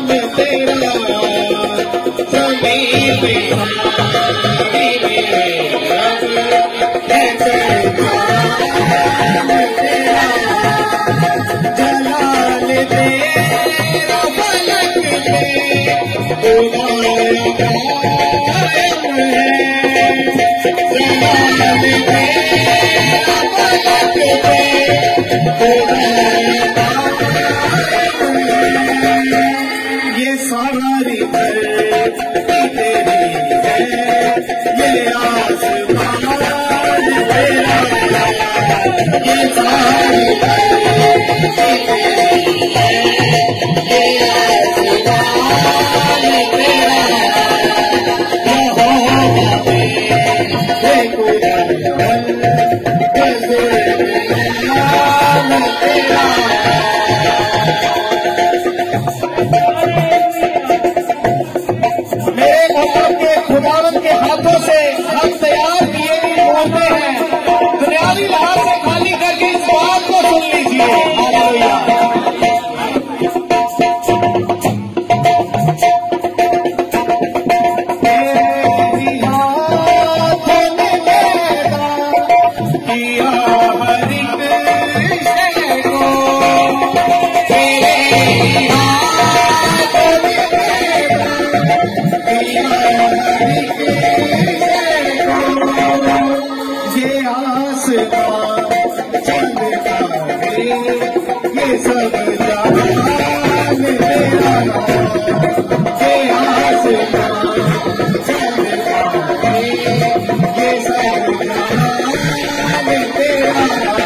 तेरा समीप जलाल तेरा फलक ये सारी धरती तेरी है, ये आसमान तेरा, ये सारी धरती तेरी है, ये आसमान तेरा, खुदावंद के हाथों से हम तैयार किए भी बोलते हैं। दुनियावी लिहाज से खाली करके इस बात को सुन लीजिए। ये सब जहान तेरा, ये आसमान ये सब जहान तेरा,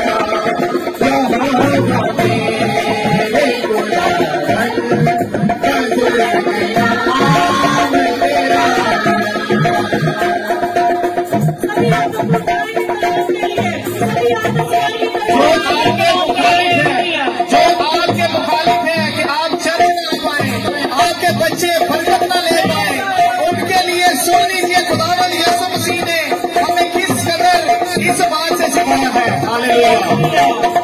बच्चे बरकत न ले पाए, उनके लिए सुन लीजिए खुदावंद यीशु मसीह ने हमें किस कदर इस बात से सिखाया है। हालेलुया।